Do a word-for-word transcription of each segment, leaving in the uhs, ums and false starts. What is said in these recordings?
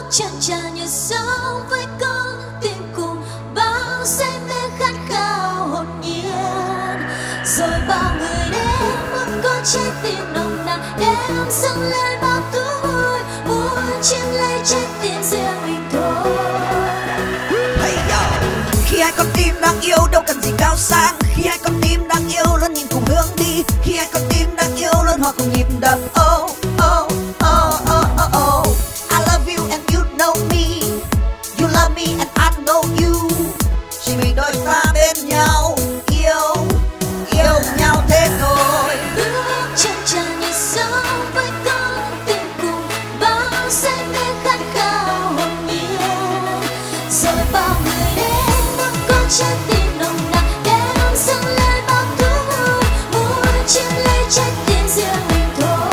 chăn tràn như sống với con tim cùng bao say mê khát khao hồn nhiên. Rồi bao người đến muốn có trái tim nồng nàn đem dâng lên bao thú vui, muốn chiếm lấy trái tim riêng mình thôi. Hey yo. Khi hai con tim đang yêu đâu cần gì cao sang, khi hai con tim đang yêu luôn nhìn cùng hướng đi, khi hai con tim đang yêu luôn hòa cùng nhịp đập. Oh oh oh oh oh oh. I love you and you know me, you love me and I know you. Chỉ vì đôi ta bên nhau yêu yêu nhau thế thôi. Bước chân tràn nhịp sống với con tim cùng bao say mê khát khao hồn nhiên. Rồi bao người đến muốn có trái tim nồng nàn đem dâng lên bao thú vui, muốn chiếm lấy trái tim riêng mình thôi.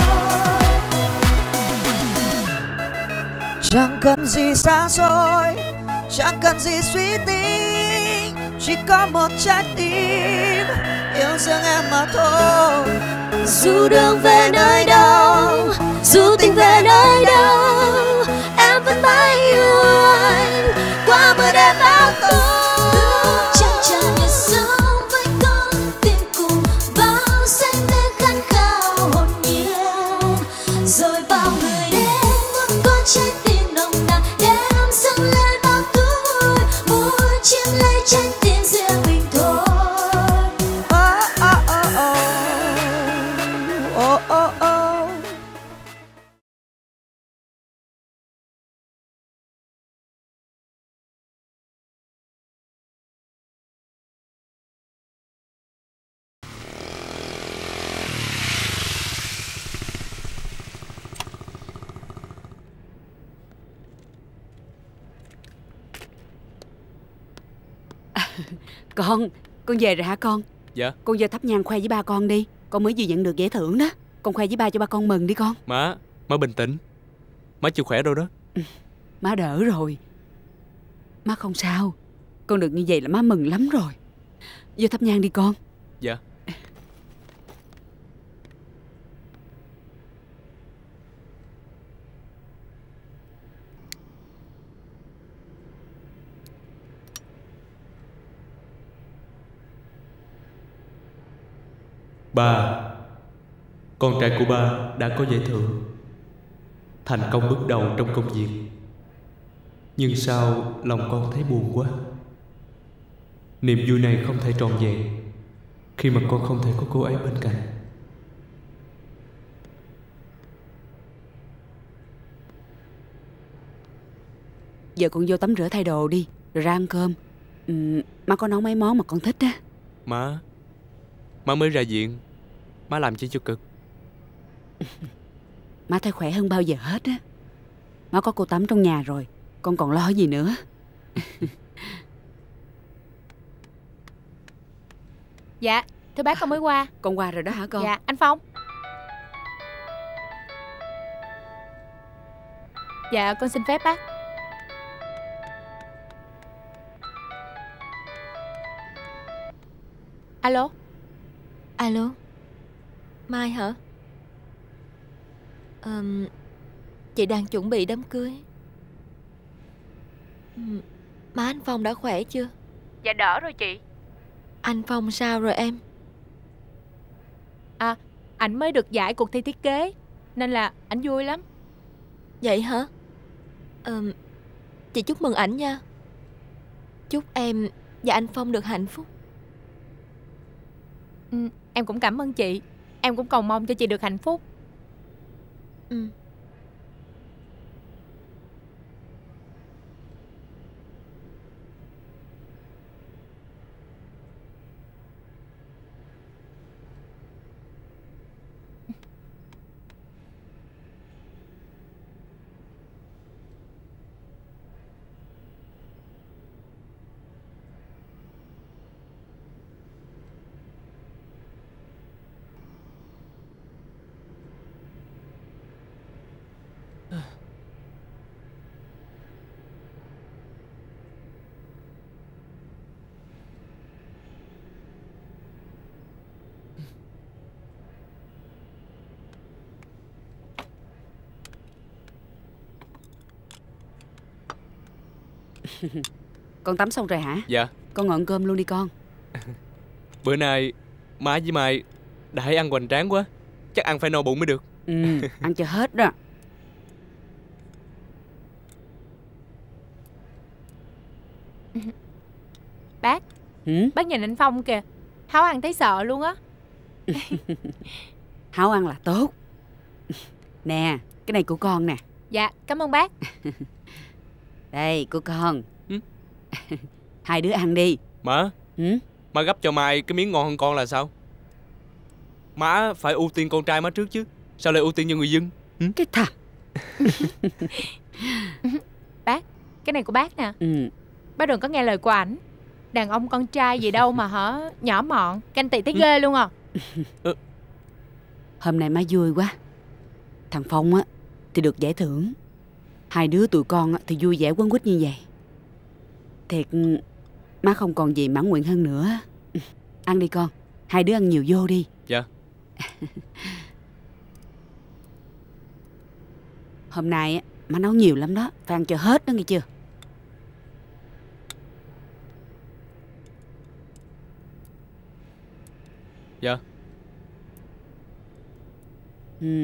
Chẳng cần gì xa xôi, chẳng cần gì suy tính, chỉ có một trái tim yêu riêng em mà thôi. Dù đường về nơi đâu, dù tình về nơi đâu, em vẫn mãi yêu anh qua mưa đêm bão tố. Chân tràn nhịp sống với con tim cùng bao say mê khát khao hồn nhiên. Rồi bao người đến muốn có trái tim nồng nàn đem dâng lên bao thú vui, muốn chiếm lấy trái tim riêng mình thôi. Oh oh oh oh oh oh oh. Con, con về rồi hả con? Dạ. Con vô thắp nhang khoe với ba con đi. Con mới vừa nhận được giải thưởng đó. Con khoe với ba cho ba con mừng đi con. Má, má bình tĩnh. Má chưa khỏe đâu đó. Ừ, má đỡ rồi. Má không sao. Con được như vậy là má mừng lắm rồi. Vô thắp nhang đi con. Dạ. Ba, con trai của ba đã có giải thưởng, thành công bước đầu trong công việc. Nhưng sao lòng con thấy buồn quá. Niềm vui này không thể trọn vẹn khi mà con không thể có cô ấy bên cạnh. Giờ con vô tắm rửa thay đồ đi, rồi ra ăn cơm. ừ, Má có nấu mấy món mà con thích á. Má, má mới ra viện, má làm chi cho cực. Má thấy khỏe hơn bao giờ hết á. Má có cô tắm trong nhà rồi, con còn lo gì nữa. Dạ, thưa bác con mới qua. Con qua rồi đó hả con? Dạ, anh Phong. Dạ, con xin phép bác. Alo. Alo. Mai hả? Ờm, chị đang chuẩn bị đám cưới. Ừm, Má anh Phong đã khỏe chưa? Dạ đỡ rồi chị. Anh Phong sao rồi em? À, ảnh mới được giải cuộc thi thiết kế nên là ảnh vui lắm. Vậy hả? Ờm, chị chúc mừng ảnh nha. Chúc em và anh Phong được hạnh phúc. Ừ, em cũng cảm ơn chị. Em cũng cầu mong cho chị được hạnh phúc. Ừ. Con tắm xong rồi hả? Dạ. Con ngồi ăn cơm luôn đi con. Bữa nay má với Mai đãi ăn hoành tráng quá, chắc ăn phải no bụng mới được. Ừ, ăn cho hết đó. Bác, ừ? bác nhìn anh Phong kìa, Háu ăn thấy sợ luôn á. Háu ăn là tốt. Nè, cái này của con nè. Dạ, cảm ơn bác. Đây, của con. ừ? Hai đứa ăn đi. Má, ừ? má gấp cho Mai cái miếng ngon hơn con là sao? Má phải ưu tiên con trai má trước chứ, sao lại ưu tiên cho người dân? ừ? Cái thằng. Bác, cái này của bác nè. ừ. Bác đừng có nghe lời của ảnh. Đàn ông con trai gì đâu mà hả, nhỏ mọn, canh tị thấy ừ. ghê luôn à. ừ. Hôm nay má vui quá. Thằng Phong á thì được giải thưởng, hai đứa tụi con á thì vui vẻ quấn quýt như vậy. Thiệt, má không còn gì mãn nguyện hơn nữa. Ăn đi con, hai đứa ăn nhiều vô đi. Dạ. Hôm nay á má nấu nhiều lắm đó, phải ăn cho hết đó nghe chưa? Dạ. Ừ.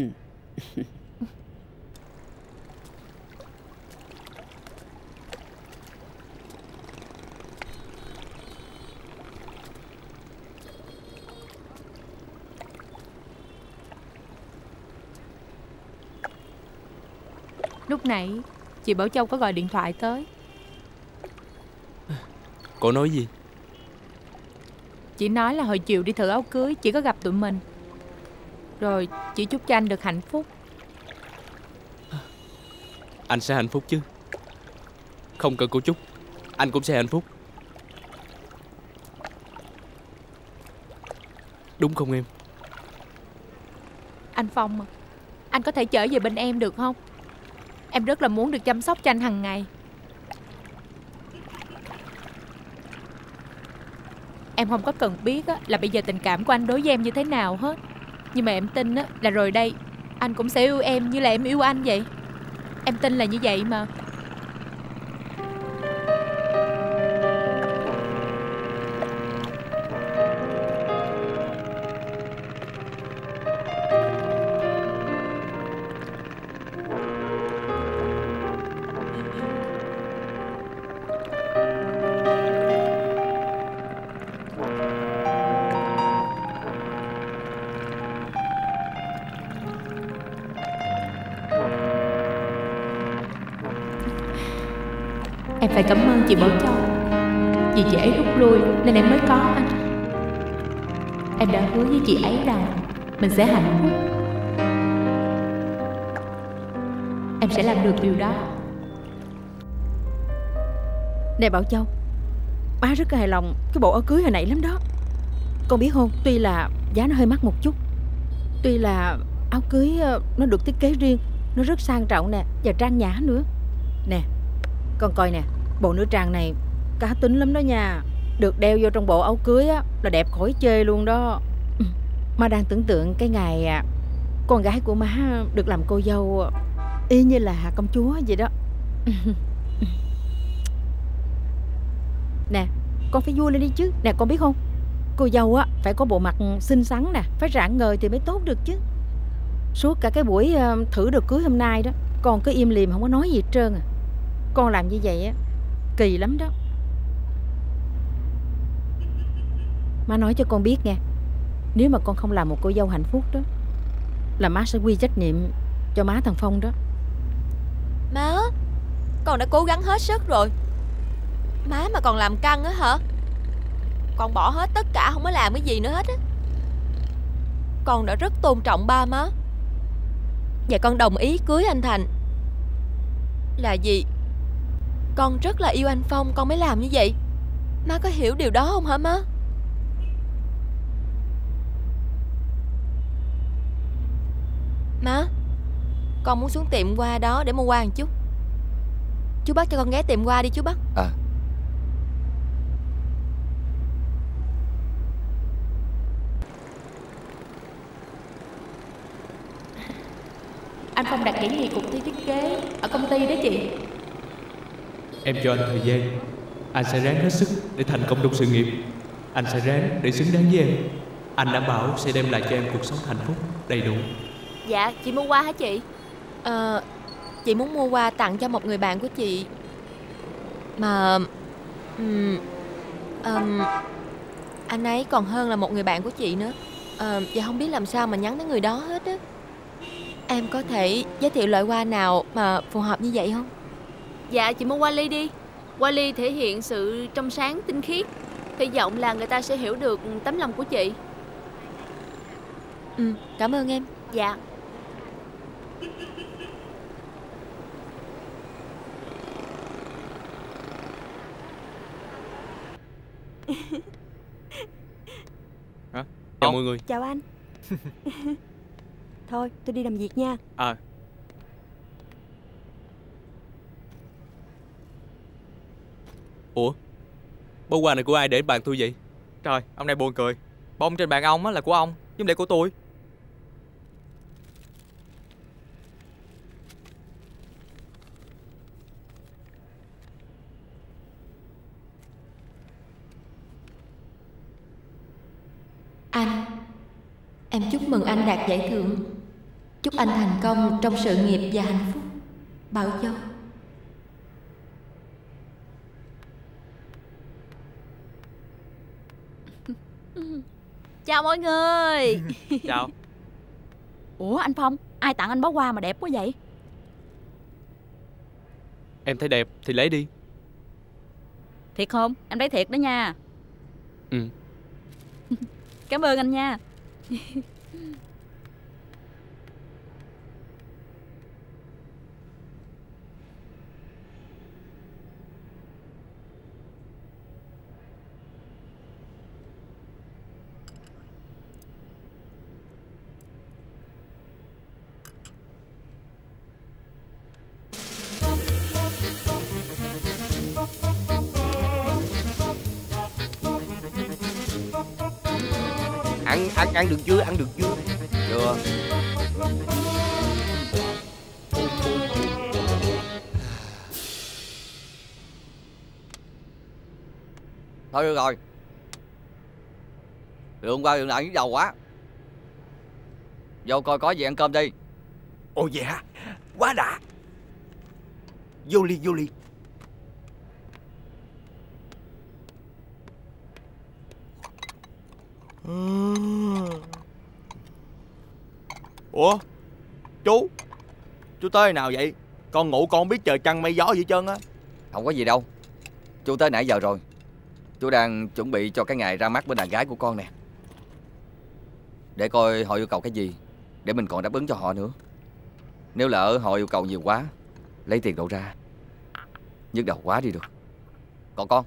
Lúc nãy chị Bảo Châu có gọi điện thoại tới. Cô nói gì? Chị nói là hồi chiều đi thử áo cưới chị có gặp tụi mình, rồi chị chúc cho anh được hạnh phúc. Anh sẽ hạnh phúc chứ. Không cần cô chúc, anh cũng sẽ hạnh phúc. Đúng không em? Anh Phong à, anh có thể trở về bên em được không? Em rất là muốn được chăm sóc cho anh hàng ngày. Em không có cần biết á, là bây giờ tình cảm của anh đối với em như thế nào hết. Nhưng mà em tin á, là rồi đây anh cũng sẽ yêu em như là em yêu anh vậy. Em tin là như vậy mà. Em phải cảm ơn chị Bảo Châu, vì chị ấy rút lui nên em mới có anh. Em đã hứa với chị ấy rằng mình sẽ hạnh phúc. Em sẽ làm được điều đó. Nè Bảo Châu, má rất hài lòng cái bộ áo cưới hồi nãy lắm đó. Con biết không, tuy là giá nó hơi mắc một chút, tuy là áo cưới nó được thiết kế riêng, nó rất sang trọng nè, và trang nhã nữa. Nè, con coi nè, bộ nữ trang này cá tính lắm đó nha. Được đeo vô trong bộ áo cưới á là đẹp khỏi chê luôn đó. Má đang tưởng tượng cái ngày à, con gái của má được làm cô dâu y như là công chúa vậy đó. Nè, con phải vui lên đi chứ. Nè con biết không, cô dâu á phải có bộ mặt xinh xắn nè, phải rạng ngời thì mới tốt được chứ. Suốt cả cái buổi uh, thử được cưới hôm nay đó, con cứ im lìm không có nói gì hết trơn à. Con làm như vậy á kỳ lắm đó. Má nói cho con biết nghe, nếu mà con không làm một cô dâu hạnh phúc đó là má sẽ quy trách nhiệm cho má thằng Phong đó. Má, con đã cố gắng hết sức rồi. Má mà còn làm căng á hả? Con bỏ hết tất cả, không có làm cái gì nữa hết á. Con đã rất tôn trọng ba má, và con đồng ý cưới anh Thành. Là gì? Con rất là yêu anh Phong, con mới làm như vậy. Má có hiểu điều đó không hả má? Má, con muốn xuống tiệm hoa đó để mua hoa một chút. Chú Bắc cho con ghé tiệm hoa đi chú Bắc. À. Anh Phong đạt giải nhì cuộc thi thiết kế ở công ty đó chị. Em cho anh thời gian. Anh sẽ ráng hết sức để thành công trong sự nghiệp. Anh sẽ ráng để xứng đáng với em. Anh đảm bảo sẽ đem lại cho em cuộc sống hạnh phúc đầy đủ. Dạ, chị mua hoa hả chị? Ờ, chị muốn mua hoa tặng cho một người bạn của chị. Mà um, um, anh ấy còn hơn là một người bạn của chị nữa. Ờ, và không biết làm sao mà nhắn tới người đó hết á. Em có thể giới thiệu loại hoa nào mà phù hợp như vậy không? Dạ, chị mua hoa ly đi. Hoa ly thể hiện sự trong sáng, tinh khiết. Hy vọng là người ta sẽ hiểu được tấm lòng của chị. Ừ, cảm ơn em. Dạ. Hả? Chào mọi người. Chào anh. Thôi tôi đi làm việc nha. À. Ủa, bó hoa này của ai để bàn tôi vậy? Trời, ông này buồn cười. Bông trên bàn ông á là của ông, chứ không phải của tôi. Anh, em chúc mừng anh đạt giải thưởng. Chúc anh thành công trong sự nghiệp và hạnh phúc. Bảo Châu. Chào mọi người. Chào. Ủa anh Phong, ai tặng anh bó hoa mà đẹp quá vậy? Em thấy đẹp thì lấy đi. Thiệt không? Em lấy thiệt đó nha. Ừ. Cảm ơn anh nha. Ăn ăn ăn được chưa? Ăn được chưa? Chưa. Thôi được rồi. Từ hôm qua đường lại nhức đầu quá. Vô coi có gì ăn cơm đi. Ồ vậy hả? Quá đã. Vô ly vô ly. Ủa chú, chú tới nào vậy? Con ngủ con biết trời trăng mây gió gì hết trơn á. Không có gì đâu. Chú tới nãy giờ rồi. Chú đang chuẩn bị cho cái ngày ra mắt bên đàn gái của con nè. Để coi họ yêu cầu cái gì, để mình còn đáp ứng cho họ nữa. Nếu lỡ họ yêu cầu nhiều quá, lấy tiền đâu ra, nhức đầu quá đi được. Còn con,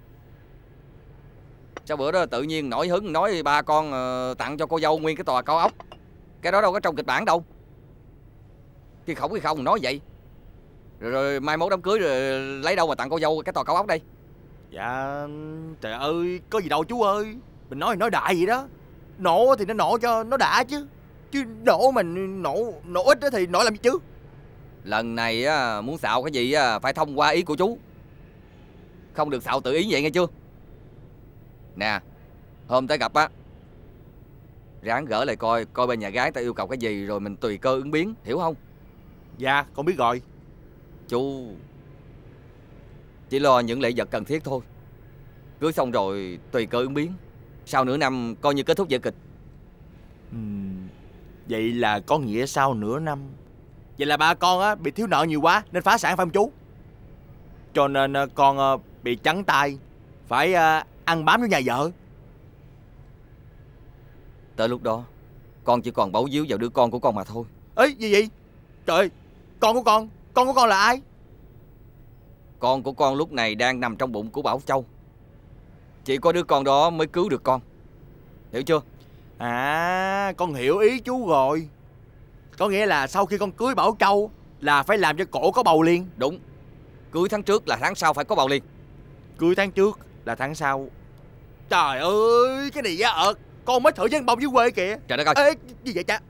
sao bữa đó tự nhiên nổi hứng nói ba con uh, tặng cho cô dâu nguyên cái tòa cao ốc? Cái đó đâu có trong kịch bản đâu. Khi khổng khi không nói vậy. Rồi, rồi mai mốt đám cưới rồi lấy đâu mà tặng cô dâu cái tòa cao ốc đây? Dạ trời ơi, có gì đâu chú ơi. Mình nói thì nói đại vậy đó. Nổ thì nó nổ cho nó đã chứ. Chứ nổ mình nổ nổ ít thì nổ làm gì chứ. Lần này á, muốn xạo cái gì á, phải thông qua ý của chú. Không được xạo tự ý vậy nghe chưa? Nè, hôm tới gặp á, ráng gỡ lại coi coi bên nhà gái ta yêu cầu cái gì, rồi mình tùy cơ ứng biến, hiểu không? Dạ con biết rồi. Chú chỉ lo những lễ vật cần thiết thôi. Cưới xong rồi tùy cơ ứng biến. Sau nửa năm coi như kết thúc vở kịch. uhm, Vậy là có nghĩa sau nửa năm. Vậy là ba con á bị thiếu nợ nhiều quá nên phá sản phải không chú? Cho nên con bị trắng tay, phải ăn bám với nhà vợ. Tới lúc đó con chỉ còn bấu víu vào đứa con của con mà thôi. Ê gì vậy? Trời ơi, con của con, con của con là ai? Con của con lúc này đang nằm trong bụng của Bảo Châu. Chỉ có đứa con đó mới cứu được con. Hiểu chưa? À, con hiểu ý chú rồi. Có nghĩa là sau khi con cưới Bảo Châu là phải làm cho cổ có bầu liền. Đúng. Cưới tháng trước là tháng sau phải có bầu liền. Cưới tháng trước là tháng sau. Trời ơi, cái này giá ợt. Con mới thử dân bông dưới quê kìa. Trời đất ơi. Ê, gì vậy cha?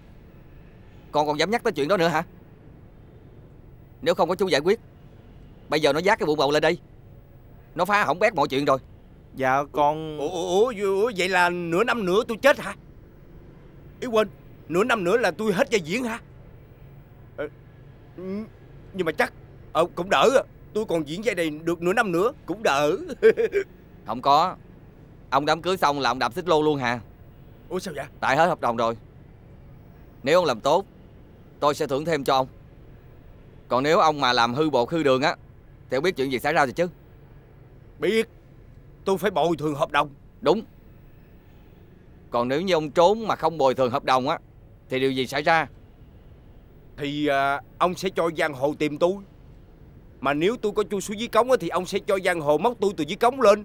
Con còn dám nhắc tới chuyện đó nữa hả? Nếu không có chú giải quyết, Bây giờ nó vác cái bụng bầu lên đây, nó phá hỏng bét mọi chuyện rồi. Dạ con... Ủa, ủa, ủa vậy là nửa năm nữa tôi chết hả? Ý quên, nửa năm nữa là tôi hết vai diễn hả? Ờ, nhưng mà chắc ờ, cũng đỡ. Tôi còn diễn vai này được nửa năm nữa, cũng đỡ. Không có. Ông đám cưới xong là ông đạp xích lô luôn hả? Ủa sao vậy? Tại hết hợp đồng rồi. Nếu ông làm tốt, tôi sẽ thưởng thêm cho ông. Còn nếu ông mà làm hư bột hư đường á, thì ông biết chuyện gì xảy ra rồi chứ. Biết. Tôi phải bồi thường hợp đồng. Đúng. Còn nếu như ông trốn mà không bồi thường hợp đồng á, thì điều gì xảy ra? Thì à, ông sẽ cho giang hồ tìm tôi. Mà nếu tôi có chui xuống dưới cống á, thì ông sẽ cho giang hồ móc tôi từ dưới cống lên.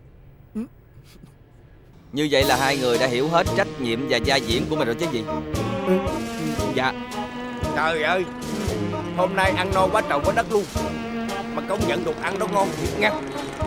Như vậy là hai người đã hiểu hết trách nhiệm và vai diễn của mình rồi chứ gì. Dạ. Trời ơi, hôm nay ăn no quá trời quá đất luôn. Mà công nhận đồ ăn nó ngon thiệt nha.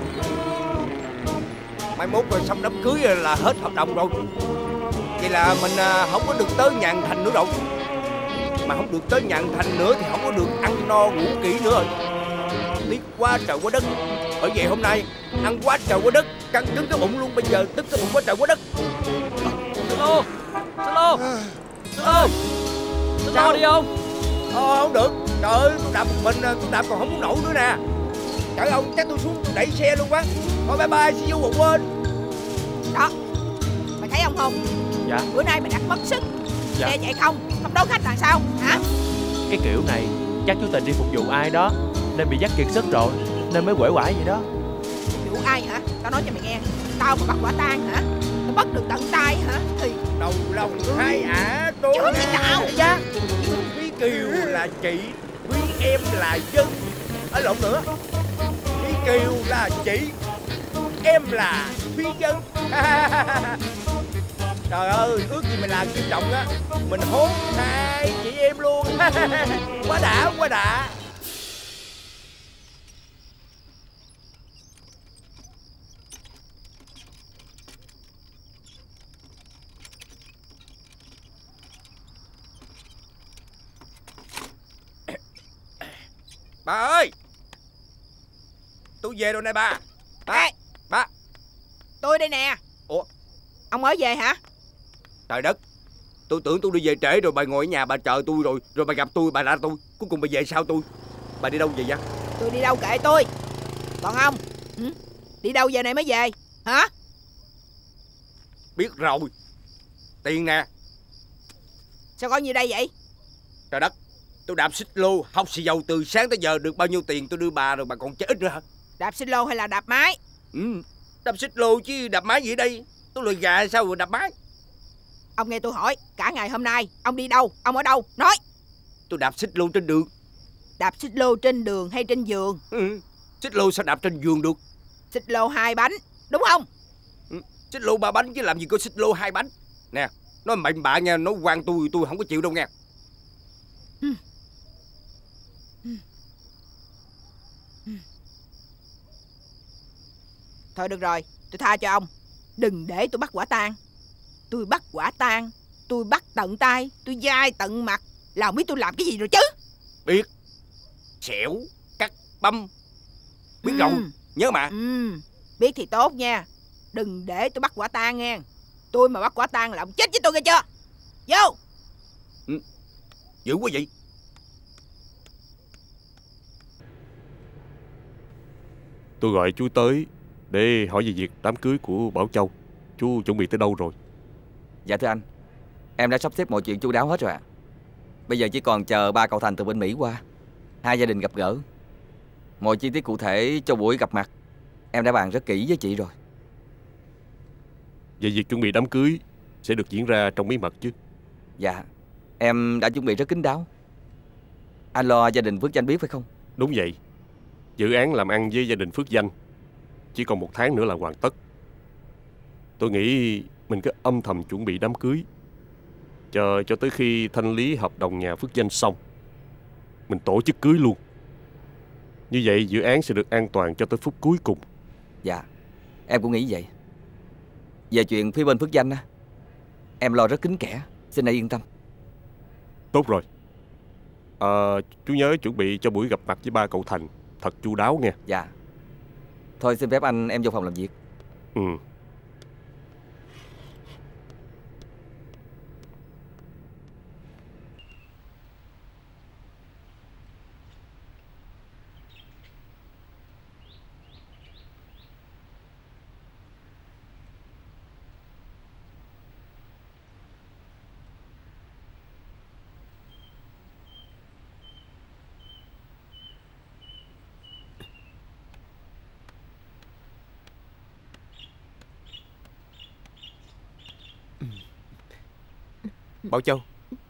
Mai mốt rồi xong đám cưới là hết hợp đồng rồi. Vậy là mình không có được tới nhà hàng Thành nữa đâu. Mà không được tới nhà hàng Thành nữa thì không có được ăn no ngủ kỹ nữa rồi. Tiếc quá trời quá đất. Bởi vậy hôm nay ăn quá trời quá đất, căng cứng cái bụng luôn. Bây giờ tức cái bụng quá trời quá đất. Solo, Solo, Solo, Solo đi không? Ờ không được. Trời ơi, tôi đạp một mình, tôi đạp còn không muốn nổi nữa nè. Trời ông, chắc tôi xuống đẩy xe luôn quá. Thôi bye bye, see you một bên. Đó, mày thấy ông không? Dạ. Bữa nay mày đặt mất sức. Dạ. Xe chạy không, không đón khách là sao hả? Cái kiểu này chắc chú Tình đi phục vụ ai đó nên bị dắt kiệt sức rồi, nên mới quể quải vậy đó. Phục vụ ai hả? Tao nói cho mày nghe, tao mà bắt quả tang hả? Tao bắt được tận tay hả? Thì đầu lòng hai ả tôi chứ gì nào? Quý Kiều là chị, Quý em là Dân. Ở lộn nữa. Quý Kiều là chị, em là Thúy Dân. Trời ơi, ước gì mình làm kim trọng á, mình hốt hai chị em luôn. Quá đã, quá đã. Bà ơi, tôi về rồi này bà. Bà, Ê, bà. tôi đây nè. Ủa, ông mới về hả? trời đất, tôi tưởng tôi đi về trễ rồi, bà ngồi ở nhà bà chờ tôi rồi, rồi bà gặp tôi, bà ra tôi, cuối cùng bà về sau tôi. Bà đi đâu về vậy? Tôi đi đâu kệ tôi. Còn ông, ừ? Đi đâu giờ này mới về hả? Biết rồi. Tiền nè. Sao coi như đây vậy? Trời đất, tôi đạp xích lô học xì dầu từ sáng tới giờ, được bao nhiêu tiền tôi đưa bà rồi, bà còn chết ít nữa hả? Đạp xích lô hay là đạp máy? Ừ, đạp xích lô chứ đạp máy gì đây? Tôi lười gà sao rồi đạp máy? Ông nghe tôi hỏi, cả ngày hôm nay ông đi đâu, ông ở đâu, nói. Tôi đạp xích lô trên đường. Đạp xích lô trên đường hay trên giường? Ừ, xích lô sao đạp trên giường được? Xích lô hai bánh, đúng không? Ừ, xích lô ba bánh chứ làm gì có xích lô hai bánh. Nè, nói mạnh bạ nha, nói quan tôi, tôi không có chịu đâu nha. Ừ. Ừ. Ừ. Thôi được rồi, tôi tha cho ông. Đừng để tôi bắt quả tang. Tôi bắt quả tang, tôi bắt tận tay, tôi dai tận mặt, là không biết tôi làm cái gì rồi chứ. Biết. Xẻo, cắt, băm. Biết ừ. rồi, nhớ mà. Ừ. Biết thì tốt nha. Đừng để tôi bắt quả tang nghe. Tôi mà bắt quả tang là ông chết với tôi nghe chưa? Vô. Ừ. Dữ quá vậy. Tôi gọi chú tới để hỏi về việc đám cưới của Bảo Châu. Chú chuẩn bị tới đâu rồi? Dạ thưa anh, em đã sắp xếp mọi chuyện chu đáo hết rồi ạ. Bây giờ chỉ còn chờ ba cậu Thành từ bên Mỹ qua, hai gia đình gặp gỡ. Mọi chi tiết cụ thể cho buổi gặp mặt em đã bàn rất kỹ với chị rồi. Vậy việc chuẩn bị đám cưới sẽ được diễn ra trong bí mật chứ? Dạ, em đã chuẩn bị rất kín đáo. Anh lo gia đình Phước Danh biết phải không? Đúng vậy. Dự án làm ăn với gia đình Phước Danh chỉ còn một tháng nữa là hoàn tất. Tôi nghĩ mình cứ âm thầm chuẩn bị đám cưới, chờ cho tới khi thanh lý hợp đồng nhà Phước Danh xong, mình tổ chức cưới luôn. Như vậy dự án sẽ được an toàn cho tới phút cuối cùng. Dạ, em cũng nghĩ vậy. Về chuyện phía bên Phước Danh á, em lo rất kín kẽ, xin hãy yên tâm. Tốt rồi. À, chú nhớ chuẩn bị cho buổi gặp mặt với ba cậu Thành thật chu đáo nghe. Dạ. Thôi xin phép anh em vô phòng làm việc. Ừ. Bảo Châu.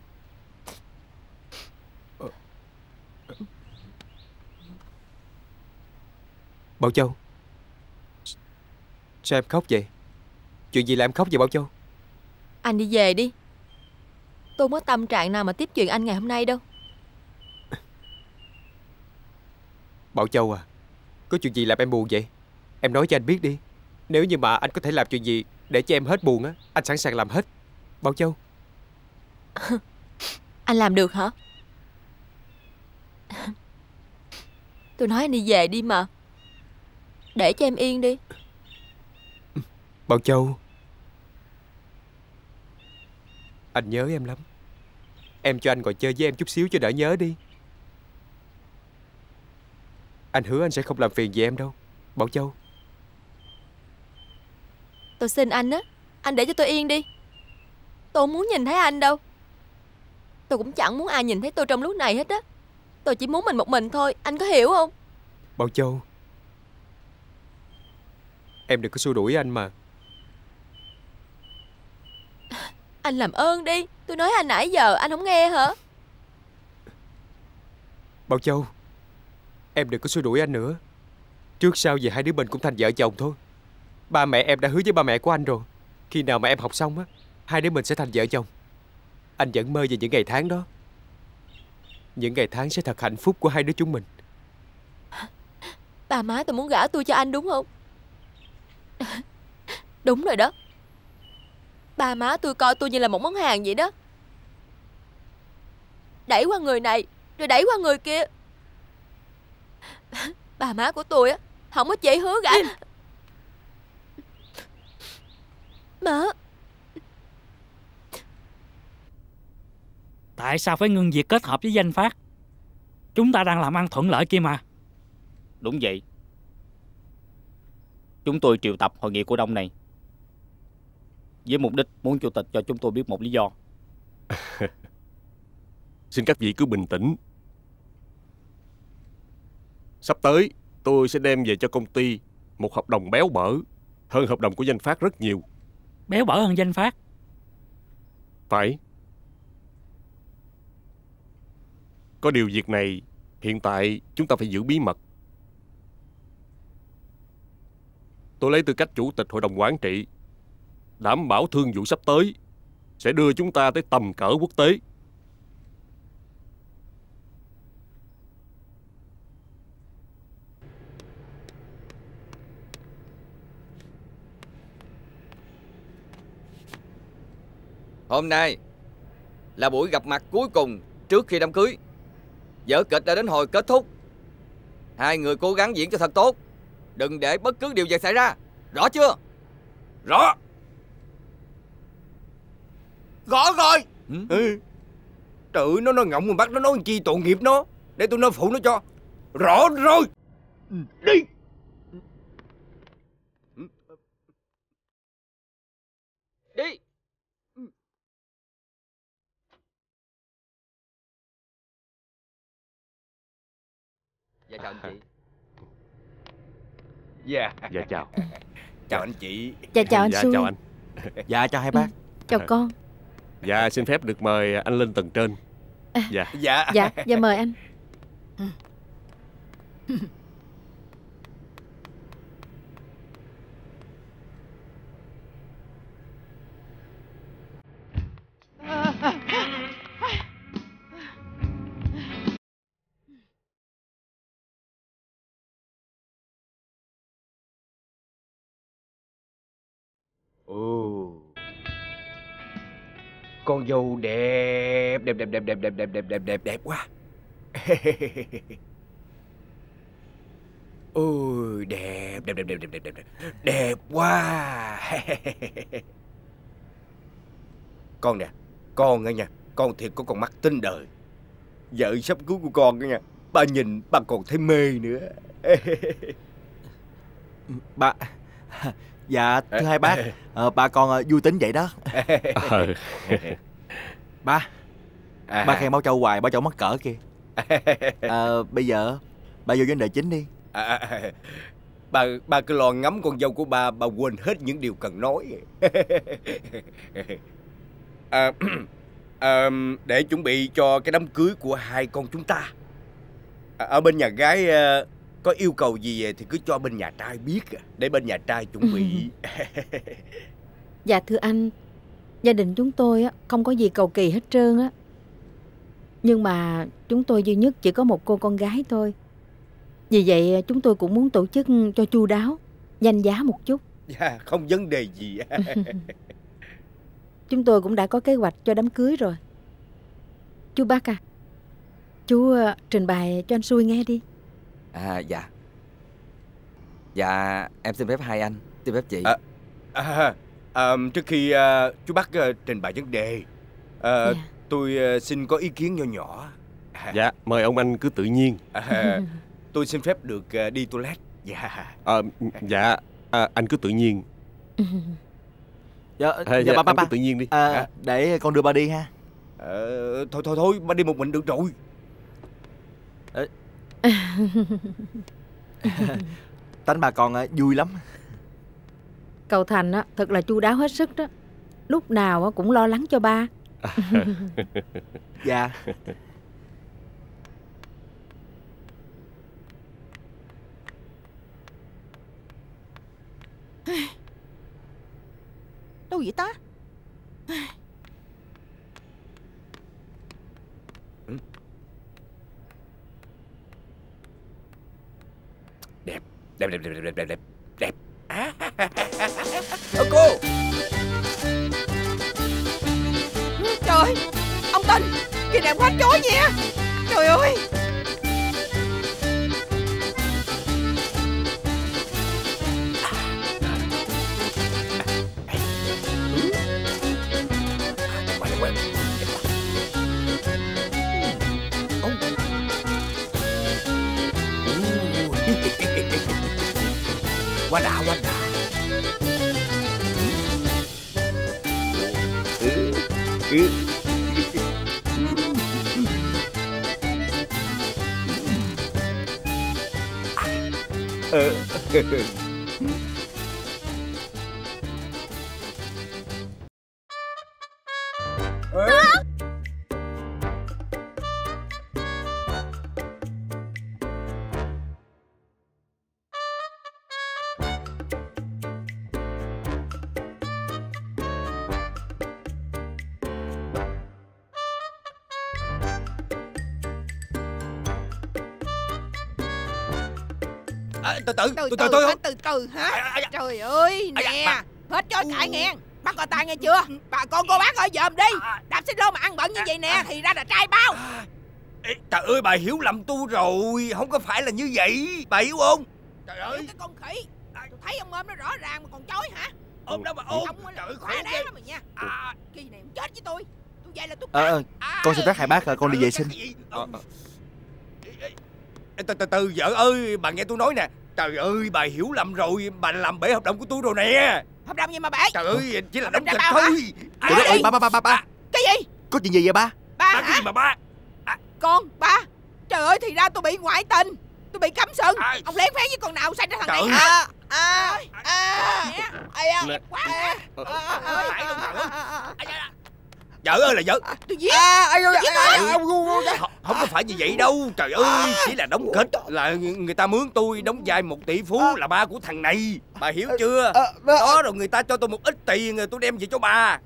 Bảo Châu, sao em khóc vậy? Chuyện gì làm em khóc vậy Bảo Châu? Anh đi về đi. Tôi không có tâm trạng nào mà tiếp chuyện anh ngày hôm nay đâu. Bảo Châu à, có chuyện gì làm em buồn vậy? Em nói cho anh biết đi. Nếu như mà anh có thể làm chuyện gì để cho em hết buồn á, anh sẵn sàng làm hết. Bảo Châu. Anh làm được hả? Tôi nói anh đi về đi mà. Để cho em yên đi. Bảo Châu, anh nhớ em lắm. Em cho anh ngồi chơi với em chút xíu cho đỡ nhớ đi. Anh hứa anh sẽ không làm phiền gì em đâu, Bảo Châu. Tôi xin anh á, anh để cho tôi yên đi. Tôi không muốn nhìn thấy anh đâu. Tôi cũng chẳng muốn ai nhìn thấy tôi trong lúc này hết á. Tôi chỉ muốn mình một mình thôi, anh có hiểu không? Bảo Châu, em đừng có xua đuổi anh mà. Anh làm ơn đi. Tôi nói anh nãy giờ anh không nghe hả? Bảo Châu, em đừng có xua đuổi anh nữa. Trước sau gì hai đứa mình cũng thành vợ chồng thôi. Ba mẹ em đã hứa với ba mẹ của anh rồi. Khi nào mà em học xong á, hai đứa mình sẽ thành vợ chồng. Anh vẫn mơ về những ngày tháng đó. Những ngày tháng sẽ thật hạnh phúc của hai đứa chúng mình. Ba má tôi muốn gả tôi cho anh đúng không? Đúng rồi đó. Ba má tôi coi tôi như là một món hàng vậy đó. Đẩy qua người này rồi đẩy qua người kia. Ba má của tôi á không có chỉ hứa gả. Má. Tại sao phải ngưng việc kết hợp với Danh Phát? Chúng ta đang làm ăn thuận lợi kia mà. Đúng vậy. Chúng tôi triệu tập hội nghị cổ đông này với mục đích muốn chủ tịch cho chúng tôi biết một lý do. Xin các vị cứ bình tĩnh. Sắp tới tôi sẽ đem về cho công ty một hợp đồng béo bở hơn hợp đồng của Danh Phát rất nhiều. Béo bở hơn Danh Phát? Phải. Có điều việc này hiện tại chúng ta phải giữ bí mật. Tôi lấy tư cách chủ tịch hội đồng quản trị, đảm bảo thương vụ sắp tới sẽ đưa chúng ta tới tầm cỡ quốc tế. Hôm nay là buổi gặp mặt cuối cùng trước khi đám cưới. Vở kịch đã đến hồi kết thúc. Hai người cố gắng diễn cho thật tốt, đừng để bất cứ điều gì xảy ra. Rõ chưa? Rõ. Rõ rồi. Ừ. Ừ. Trời ơi, nó nói ngọng mà bắt nó nói chi tội nghiệp nó. Để tôi nói phụ nó cho. Rõ rồi. Đi. Đi. Dạ chào anh chị. Dạ. Dạ chào. Chào anh chị. Dạ chào anh Dạ Xuân. chào anh. Dạ chào hai bác. Chào con. Dạ xin phép được mời anh lên tầng trên. Dạ. Dạ. Dạ, dạ mời anh. Ồ. Con dâu đẹp đẹp đẹp đẹp đẹp đẹp đẹp đẹp đẹp đẹp đẹp quá. Ôi đẹp đẹp đẹp đẹp đẹp đẹp đẹp đẹp quá. Con nè, con nghe nha, con thiệt có con mắt tinh đời. Vợ sắp cưới của con nha, ba nhìn ba còn thấy mê nữa. Ba, dạ thưa hai bác, ờ, ba con ờ, vui tính vậy đó. Ba, À. ba khen Bảo Châu hoài, Bảo Châu mắc cỡ kìa. Ờ, bây giờ ba vô vấn đề chính đi. À, à, à, ba ba cứ lo ngắm con dâu của ba, ba quên hết những điều cần nói. À, à, để chuẩn bị cho cái đám cưới của hai con chúng ta, à, ở bên nhà gái à, có yêu cầu gì thì cứ cho bên nhà trai biết, để bên nhà trai chuẩn bị. Dạ thưa anh, gia đình chúng tôi á không có gì cầu kỳ hết trơn á. Nhưng mà chúng tôi duy nhất chỉ có một cô con gái thôi. Vì vậy chúng tôi cũng muốn tổ chức cho chu đáo, danh giá một chút. Dạ, không vấn đề gì. Chúng tôi cũng đã có kế hoạch cho đám cưới rồi. Chú bác à, chú uh, trình bày cho anh Xui nghe đi. À dạ. Dạ em xin phép hai anh, xin phép chị. À, à, à, trước khi uh, chú Bắc uh, trình bày vấn đề, uh, dạ. tôi uh, xin có ý kiến nho nhỏ. À, Dạ, mời ông anh cứ tự nhiên. À, tôi xin phép được uh, đi toilet. Dạ. À, dạ, à, anh cứ tự nhiên. Dạ, À, dạ, dạ, ba, ba, anh ba. cứ tự nhiên đi. À, để con đưa ba đi ha. Ờ, thôi thôi thôi, ba đi một mình được rồi. Ờ. Tánh bà con uh, vui lắm. Cậu Thành á thật là chu đáo hết sức đó. Lúc nào á cũng lo lắng cho ba. Dạ. Đâu vậy ta? Đẹp, đẹp, đẹp, đẹp, đẹp, đẹp, đẹp, đẹp. À, Ơ cô. Trời ơi, ông Tinh, kìa đẹp quá chối nha. Trời ơi. Quá đã, quá đã. Ừ. Ừ. Ờ. À, từ từ từ từ từ từ từ hả? Trời ơi nè, hết chối cãi nghe. Bắt quả tang nghe chưa? Bà con cô bác ơi dòm đi. Đạp xích lô mà ăn bận như vậy nè thì ra là trai bao. Ê, trời ơi, bà hiểu lầm tôi rồi. Không có phải là như vậy, bà hiểu không? Trời ơi, cái con khỉ. Tôi thấy ông ôm nó rõ ràng mà còn chối hả? Ôm đâu mà ôm. Ông Trời ơi, khỏe đáng lắm mày nha. À, kỳ này ông chết với tôi. Tôi vậy là tôi Ờ, ờ, con xin phép hai bác, con đi vệ sinh. Từ từ từ, vợ ơi, bà nghe tôi nói nè. Trời ơi, bà hiểu lầm rồi. Bà làm bể hợp đồng của tôi rồi nè. Hợp đồng gì mà bể? Trời ơi, chỉ là đóng kịch bao thôi. Trời đất ơi, ba ba ba ba ba. Cái gì? Có chuyện gì vậy ba? Ba Ba cái gì mà ba? Con, ba. Trời ơi, thì ra tôi bị ngoại tình. Tôi bị cấm sừng. Ông lén phén với con nào sai ra thằng này hả? À, à, à, quá. Vợ ơi là vợ. Tôi giết. Không có phải như vậy đâu. Trời ơi, chỉ là đóng kịch. Là người ta mướn tôi đóng vai một tỷ phú là ba của thằng này. Bà hiểu chưa? Đó, rồi người ta cho tôi một ít tiền rồi tôi đem về cho bà.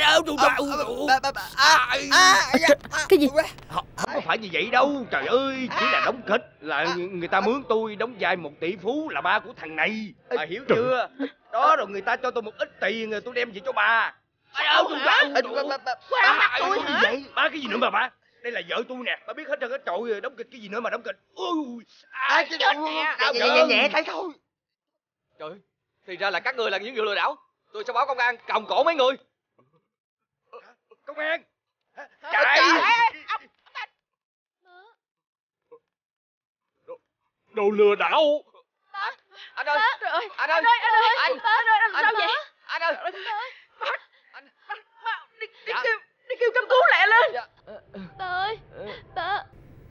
Cái gì? Không, không có phải như vậy đâu. Trời ơi, chỉ là đóng kịch. Là người ta mướn tôi đóng vai một tỷ phú là ba của thằng này. Bà hiểu chưa? Đó, rồi người ta cho tôi một ít tiền rồi tôi đem về cho bà. Ba cái gì nữa mà bà? Đây là vợ tôi nè, bà biết hết trơn hết trội rồi, đóng kịch cái gì nữa mà đóng kịch. Ui, à, chết nè. Đau nhẹ, nhẹ nhẹ thấy thôi. Trời ơi, thì ra là các người là những người lừa đảo. Tôi sẽ báo công an còng cổ mấy người. Công an. Chạy. Đồ, đồ lừa đảo. Anh ơi, Trời ơi, anh ơi, anh ơi, anh ơi, anh, anh ơi, làm sao vậy? Anh ơi, Đi, đi kêu, đi kêu cấp cứu lẹ lên. Ba ơi, ba.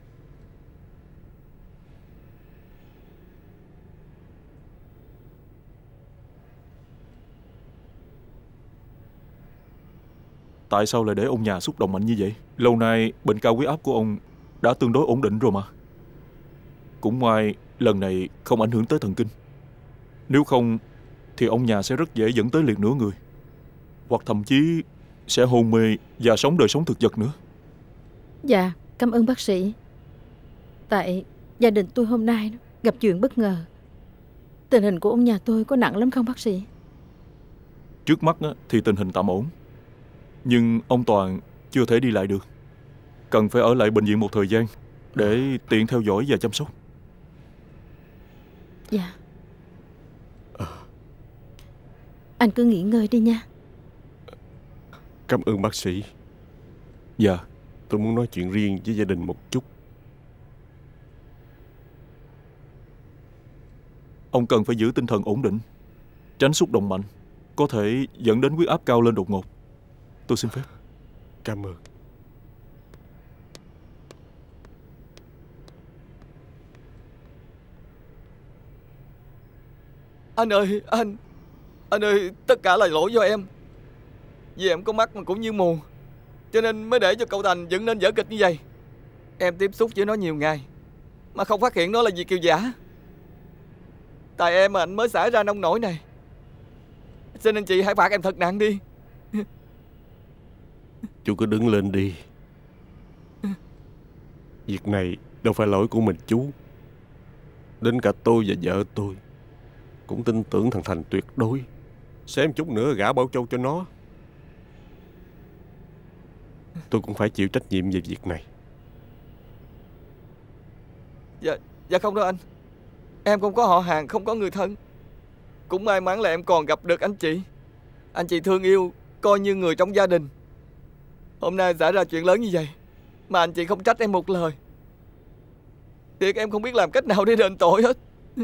Tại sao lại để ông nhà xúc động mạnh như vậy? Lâu nay bệnh cao huyết áp của ông đã tương đối ổn định rồi mà. Cũng may lần này không ảnh hưởng tới thần kinh. Nếu không thì ông nhà sẽ rất dễ dẫn tới liệt nửa người, hoặc thậm chí sẽ hôn mê và sống đời sống thực vật nữa. Dạ, cảm ơn bác sĩ. Tại gia đình tôi hôm nay gặp chuyện bất ngờ. Tình hình của ông nhà tôi có nặng lắm không bác sĩ? Trước mắt thì tình hình tạm ổn, nhưng ông Toàn chưa thể đi lại được, cần phải ở lại bệnh viện một thời gian để tiện theo dõi và chăm sóc. Dạ. Anh cứ nghỉ ngơi đi nha. Cảm ơn bác sĩ. Dạ. Tôi muốn nói chuyện riêng với gia đình một chút. Ông cần phải giữ tinh thần ổn định, tránh xúc động mạnh, có thể dẫn đến huyết áp cao lên đột ngột. Tôi xin phép. Cảm ơn. Anh ơi, anh Anh ơi, tất cả là lỗi do em. Vì em có mắt mà cũng như mù, cho nên mới để cho cậu Thành dựng nên vở kịch như vậy. Em tiếp xúc với nó nhiều ngày mà không phát hiện nó là Việt kiều giả. Tại em mà anh mới xảy ra nông nổi này. Cho nên chị hãy phạt em thật nặng đi. Chú cứ đứng lên đi. Việc này đâu phải lỗi của mình chú. Đến cả tôi và vợ tôi cũng tin tưởng thằng Thành tuyệt đối. Xem chút nữa gả Bảo Châu cho nó. Tôi cũng phải chịu trách nhiệm về việc này. Dạ, dạ không đâu anh. Em không có họ hàng, không có người thân. Cũng may mắn là em còn gặp được anh chị. Anh chị thương yêu, coi như người trong gia đình. Hôm nay xảy ra chuyện lớn như vậy mà anh chị không trách em một lời. Thiệt em không biết làm cách nào để đền tội hết.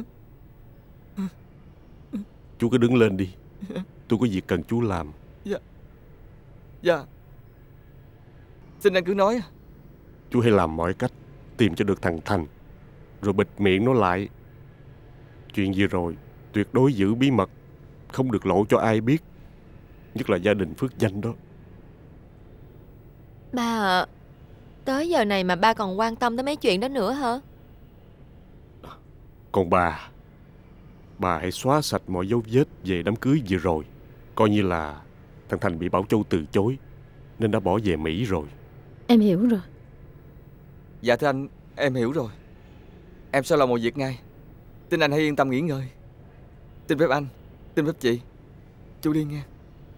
Chú cứ đứng lên đi. Tôi có việc cần chú làm. Dạ. Dạ. Xin anh cứ nói. Chú hãy làm mọi cách tìm cho được thằng Thành, rồi bịt miệng nó lại. Chuyện vừa rồi tuyệt đối giữ bí mật, không được lộ cho ai biết, nhất là gia đình Phước Danh đó. Ba à, tới giờ này mà ba còn quan tâm tới mấy chuyện đó nữa hả? Còn bà Bà hãy xóa sạch mọi dấu vết về đám cưới vừa rồi. Coi như là thằng Thành bị Bảo Châu từ chối nên đã bỏ về Mỹ rồi. Em hiểu rồi. Dạ thưa anh, em hiểu rồi. Em sẽ làm một việc ngay. Xin anh hãy yên tâm nghỉ ngơi. Xin phép anh, xin phép chị. Chú đi nghe.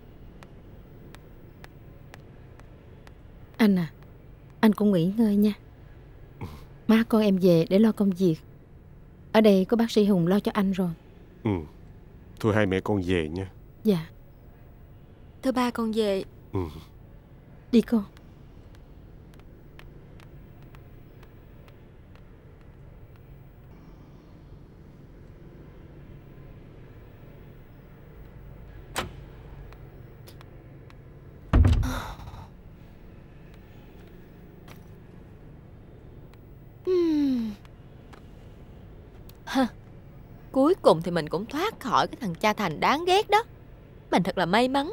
Anh à, anh cũng nghỉ ngơi nha. Má con em về để lo công việc. Ở đây có bác sĩ Hùng lo cho anh rồi. Ừ. Thôi hai mẹ con về nha. Dạ. Thưa ba, con về. Ừ. Đi con. Hả? Cuối cùng thì mình cũng thoát khỏi cái thằng cha Thành đáng ghét đó. Mình thật là may mắn.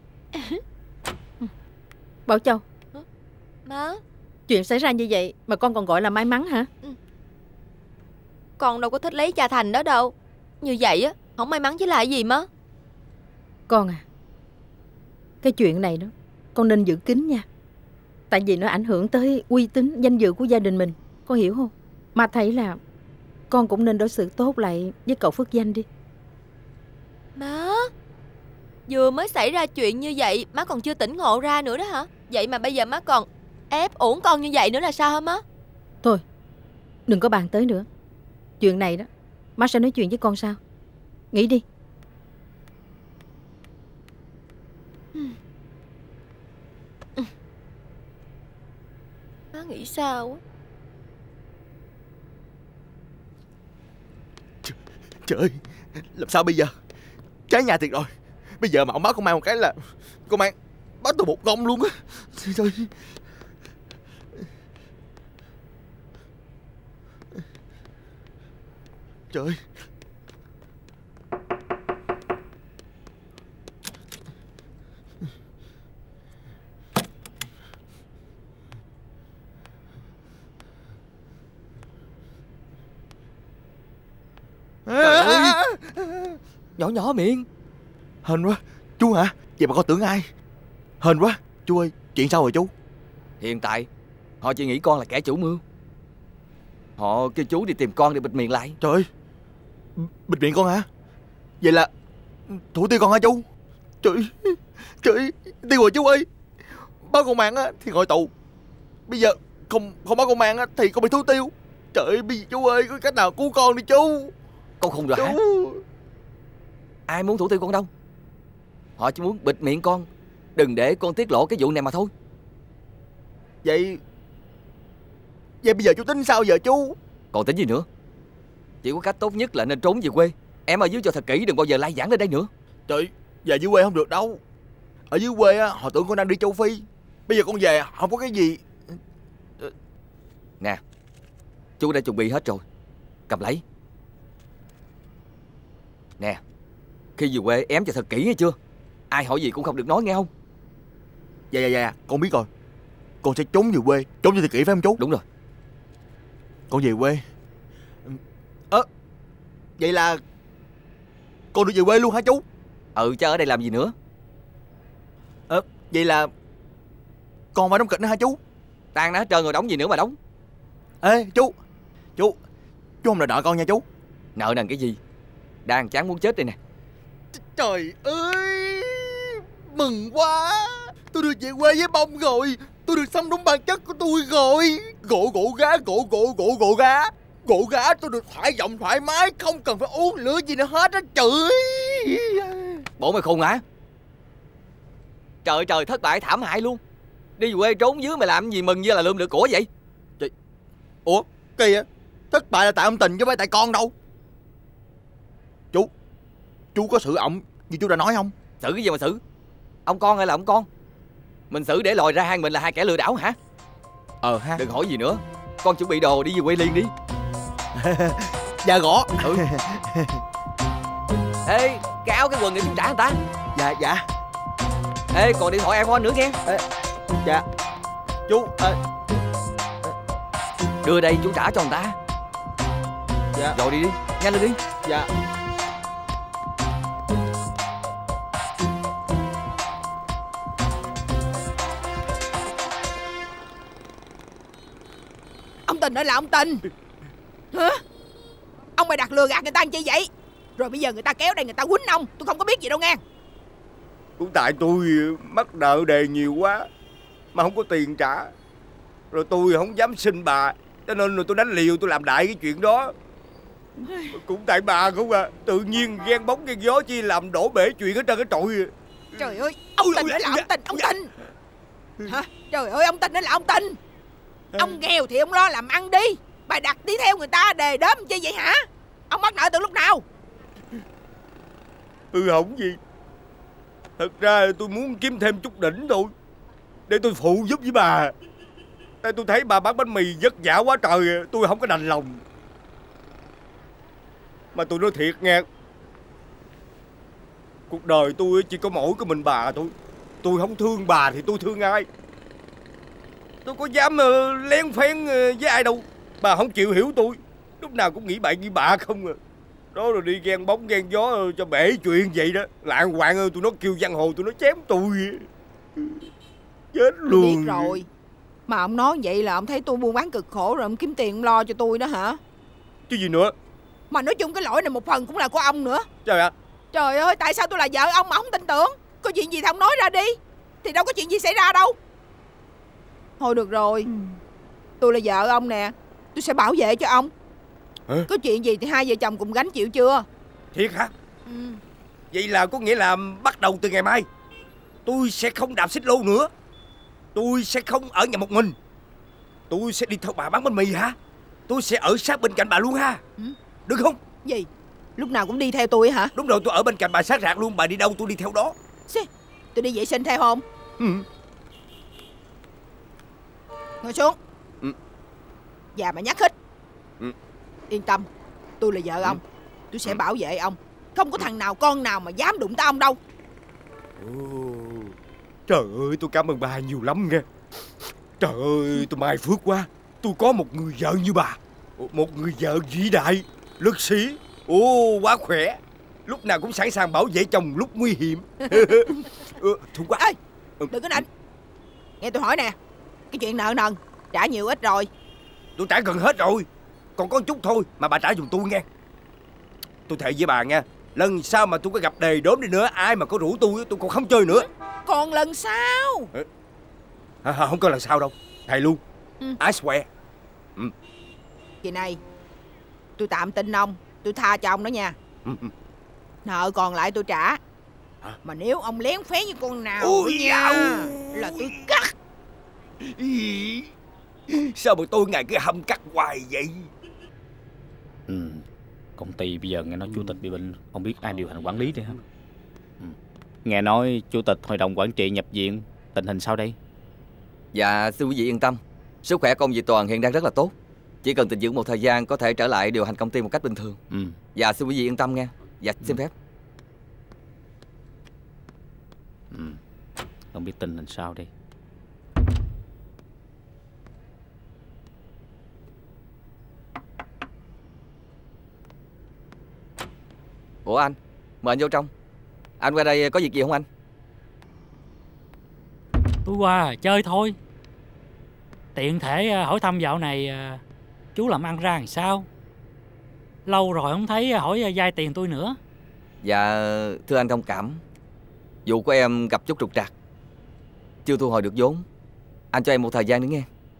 Bảo Châu. Má. Chuyện xảy ra như vậy mà con còn gọi là may mắn hả? Ừ. Con đâu có thích lấy cha Thành đó đâu. Như vậy á, không may mắn chứ là gì má. Con à, cái chuyện này đó con nên giữ kín nha. Tại vì nó ảnh hưởng tới uy tín, danh dự của gia đình mình. Con hiểu không? Mà thấy là con cũng nên đối xử tốt lại với cậu Phước Danh đi. Má, vừa mới xảy ra chuyện như vậy má còn chưa tỉnh ngộ ra nữa đó hả? Vậy mà bây giờ má còn ép uổng con như vậy nữa là sao hả má? Thôi, đừng có bàn tới nữa. Chuyện này đó, má sẽ nói chuyện với con sau. Nghĩ đi. Má nghĩ sao á? Trời ơi, làm sao bây giờ? Cháy nhà thiệt rồi. Bây giờ mà ông báo công an một cái là công an bắt tôi một gông luôn á. Trời. Trời. Trời ơi. Nhỏ nhỏ miệng. Hên quá. Chú hả? Vậy mà con tưởng ai? Hên quá. Chú ơi, chuyện sao rồi chú? Hiện tại họ chỉ nghĩ con là kẻ chủ mưu. Họ kêu chú đi tìm con để bịt miệng lại. Trời ơi. Bịt miệng con hả? Vậy là thủ tiêu con hả chú? Trời. Trời. Tiêu rồi chú ơi. Báo công an á thì ngồi tù. Bây giờ không không báo công an á thì con bị thủ tiêu. Trời ơi, bây giờ chú ơi, có cách nào cứu con đi chú. Con khùng rồi hả? Ai muốn thủ tiêu con đâu. Họ chỉ muốn bịt miệng con, đừng để con tiết lộ cái vụ này mà thôi. Vậy Vậy bây giờ chú tính sao giờ chú? Còn tính gì nữa? Chỉ có cách tốt nhất là nên trốn về quê. Em ở dưới cho thật kỹ, đừng bao giờ lai vãng lên đây nữa. Trời, về dưới quê không được đâu. Ở dưới quê á, họ tưởng con đang đi châu Phi. Bây giờ con về không có cái gì. Nè, chú đã chuẩn bị hết rồi. Cầm lấy. Nè, khi về quê ém cho thật kỹ nghe chưa? Ai hỏi gì cũng không được nói nghe không? Dạ dạ dạ, con biết rồi. Con sẽ trốn về quê, trốn cho thật kỹ phải không chú? Đúng rồi. Con về quê. Ơ, à, vậy là con được về quê luôn hả chú? Ừ, chứ ở đây làm gì nữa? Ờ, à, vậy là con phải đóng kịch nữa hả chú? Tan đã hết trơn rồi, đóng gì nữa mà đóng. Ê chú, chú Chú không là nợ con nha chú. Nợ nần cái gì? Đang chán muốn chết đây nè. Trời ơi, mừng quá. Tôi được về quê với bông rồi. Tôi được sống đúng bản chất của tôi rồi. Gỗ gỗ gá, gỗ gỗ gỗ gỗ gá. Gỗ gá tôi được thoải giọng thoải mái, không cần phải uống lửa gì nữa hết á trời. Bộ mày khùng hả? Trời trời, thất bại thảm hại luôn. Đi về quê trốn dưới mày làm gì mừng như là lượm được của vậy? Trời. Ủa, kỳ vậy? Thất bại là tại ông Tình chứ không phải tại con đâu. Chú, chú có xử ổng như chú đã nói không? Xử cái gì mà xử? Ông con hay là ông con? Mình xử để lòi ra hai mình là hai kẻ lừa đảo hả? Ờ ha. Đừng hỏi gì nữa. Con chuẩn bị đồ đi về quê liền đi. Dạ gõ. Ừ. Ê, cái áo cái quần này chú trả người ta. Dạ dạ. Ê, còn điện thoại iPhone nữa nghe. Ê, dạ. Chú à... đưa đây chú trả cho người ta. Dạ. Rồi đi đi, nhanh lên đi. Dạ. Ông Tình ơi là ông Tình. Hả? Ông mày đặt lừa gạt người ta làm chi vậy? Rồi bây giờ người ta kéo đây người ta quýnh ông. Tôi không có biết gì đâu nghe. Cũng tại tôi mắc nợ đề nhiều quá mà không có tiền trả. Rồi tôi không dám xin bà, cho nên rồi tôi đánh liều tôi làm đại cái chuyện đó. Cũng tại bà không à. Tự nhiên ghen bóng ghen gió chi làm đổ bể chuyện hết trơn cái trội. Trời ơi, ông Tình ơi là ông Tình. Ông Tình. Hả? Trời ơi, ông Tình ơi là ông Tình. Ông nghèo thì ông lo làm ăn đi. Bà đặt đi theo người ta đề đớm chi vậy hả? Ông mắc nợ từ lúc nào? Hư hỏng gì. Thật ra tôi muốn kiếm thêm chút đỉnh thôi, để tôi phụ giúp với bà. Tại tôi thấy bà bán bánh mì vất vả quá trời, tôi không có đành lòng. Mà tôi nói thiệt nghe, cuộc đời tôi chỉ có mỗi cái mình bà thôi. Tôi không thương bà thì tôi thương ai? Tôi có dám uh, lén phén uh, với ai đâu. Bà không chịu hiểu tôi, lúc nào cũng nghĩ bậy như bà không à. Đó rồi đi ghen bóng ghen gió uh, cho bể chuyện vậy đó. Lạng hoạng ơi, tụi nó kêu giang hồ, tụi nó chém tôi. Chết luôn. Biết rồi. Mà ông nói vậy là ông thấy tôi buôn bán cực khổ rồi ông kiếm tiền ông lo cho tôi đó hả? Chứ gì nữa. Mà nói chung cái lỗi này một phần cũng là của ông nữa. Trời ạ. Trời ơi, tại sao tôi là vợ ông mà không tin tưởng? Có chuyện gì thì ông nói ra đi. Thì đâu có chuyện gì xảy ra đâu. Thôi được rồi, tôi là vợ ông nè, tôi sẽ bảo vệ cho ông. Hả? Có chuyện gì thì hai vợ chồng cùng gánh chịu chưa? Thiệt hả? Ừ. Vậy là có nghĩa là bắt đầu từ ngày mai tôi sẽ không đạp xích lô nữa. Tôi sẽ không ở nhà một mình. Tôi sẽ đi theo bà bán bánh mì hả? Tôi sẽ ở sát bên cạnh bà luôn ha. Ừ. Được không? Gì? Lúc nào cũng đi theo tôi hả? Đúng rồi, tôi ở bên cạnh bà sát rạc luôn. Bà đi đâu tôi đi theo đó. Xì, tôi đi vệ sinh theo không? Ừ. Ngồi xuống. Ừ. Và mà nhắc hít. Ừ. Yên tâm, tôi là vợ ông. Tôi sẽ bảo vệ ông. Không có thằng nào con nào mà dám đụng tới ông đâu. Ồ, trời ơi, tôi cảm ơn bà nhiều lắm nghe. Trời ơi, tôi may phước quá. Tôi có một người vợ như bà. Một người vợ vĩ đại, lực sĩ. Ồ, quá khỏe. Lúc nào cũng sẵn sàng bảo vệ chồng lúc nguy hiểm. Ừ, thôi quá. Ê, đừng có nịnh. Nghe tôi hỏi nè, cái chuyện nợ nần trả nhiều ít rồi? Tôi trả gần hết rồi. Còn có chút thôi mà bà trả giùm tôi nghe. Tôi thề với bà nha, lần sau mà tôi có gặp đề đốm đi nữa, ai mà có rủ tôi, tôi còn không chơi nữa. Còn lần sau? À, không có lần sau đâu. Thề luôn. Ừ. I swear. Ừ. Kỳ này tôi tạm tin ông, tôi tha cho ông đó nha. Ừ. Nợ còn lại tôi trả. Hả? Mà nếu ông lén phé như con nào Ôi nha, dào. là tôi cắt. Ý, sao mà tôi ngày cứ hâm cắt hoài vậy? Ừ. Công ty bây giờ nghe nói chủ tịch bị bệnh, không biết ai điều hành quản lý đây hả? Ừ. Nghe nói chủ tịch hội đồng quản trị nhập viện, tình hình sao đây? Dạ xin quý vị yên tâm, sức khỏe của ông Dị Toàn hiện đang rất là tốt. Chỉ cần tĩnh dưỡng một thời gian có thể trở lại điều hành công ty một cách bình thường. Ừ. Dạ xin quý vị yên tâm nghe. Dạ xin phép. Ừ. Không biết tình hình sao đây. Ủa anh, mời anh vô trong. Anh qua đây có việc gì không anh? Tôi qua chơi thôi. Tiện thể hỏi thăm dạo này chú làm ăn ra làm sao. Lâu rồi không thấy hỏi vay tiền tôi nữa. Dạ thưa anh thông cảm, vụ của em gặp chút trục trặc, chưa thu hồi được vốn. Anh cho em một thời gian nữa nghe.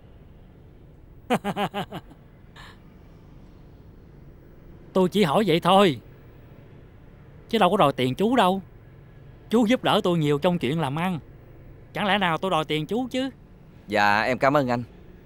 Tôi chỉ hỏi vậy thôi, chứ đâu có đòi tiền chú đâu. Chú giúp đỡ tôi nhiều trong chuyện làm ăn, chẳng lẽ nào tôi đòi tiền chú chứ. Dạ em cảm ơn anh.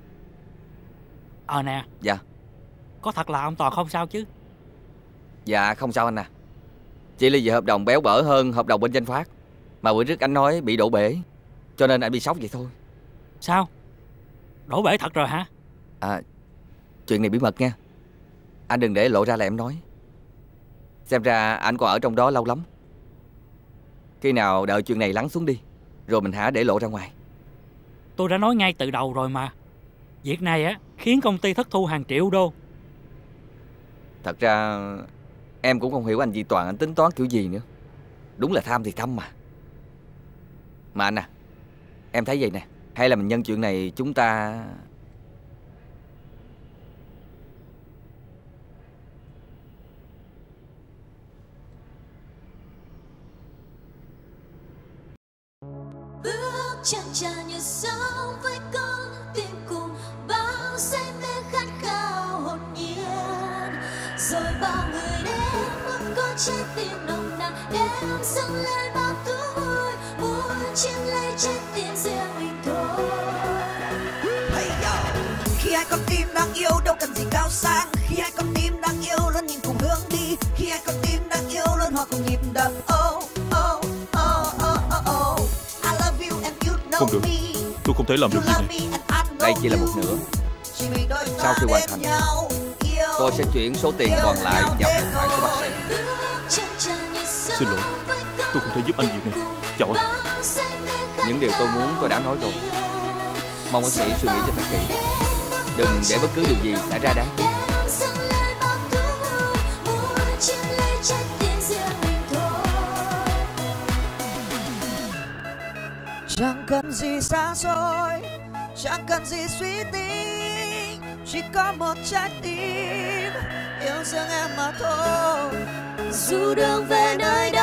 Ờ nè. Dạ. Có thật là ông Toàn không sao chứ? Dạ không sao anh à. Chỉ là vì hợp đồng béo bở hơn hợp đồng bên Danh Phát, mà bữa trước anh nói bị đổ bể, cho nên anh bị sốc vậy thôi. Sao? Đổ bể thật rồi hả? À, chuyện này bí mật nha. Anh đừng để lộ ra là em nói. Xem ra anh còn ở trong đó lâu lắm. Khi nào đợi chuyện này lắng xuống đi, rồi mình hả để lộ ra ngoài. Tôi đã nói ngay từ đầu rồi mà. Việc này á khiến công ty thất thu hàng triệu đô. Thật ra em cũng không hiểu anh Dị Toàn anh tính toán kiểu gì nữa. Đúng là tham thì thâm mà. Mà anh à, em thấy vậy nè, hay là mình nhân chuyện này chúng ta... Bước chân tràn như sóng với con tim cùng bao say mê khát khao hồn nhiên. Rồi bao người đến muốn có trái tim nồng nàn đem dâng lên bao tuổi muốn chiếm lấy trái tim riêng mình thôi. Hey yo, khi hai con tim đang yêu đâu cần gì cao sang. Khi hai con tim đang yêu luôn nhìn cùng hướng đi. Khi hai con tim đang yêu luôn hòa cùng nhịp đập. Oh oh oh oh oh oh. I love you and you know Không được, tôi không thể làm được gì này. Đây chỉ là một nửa. Sau khi hoàn thành, tôi sẽ chuyển số tiền còn lại vào tài khoản của bác sĩ. Xin lỗi, tôi không thể giúp anh việc này. Chào anh. Những điều tôi muốn tôi đã nói rồi. Mong bác sĩ suy nghĩ cho thật kỹ, đừng để bất cứ điều gì xảy ra đáng tiếc. Chẳng cần gì xa xôi, chẳng cần gì suy tính, chỉ có một trái tim yêu thương em mà thôi. Dù đường về nơi đâu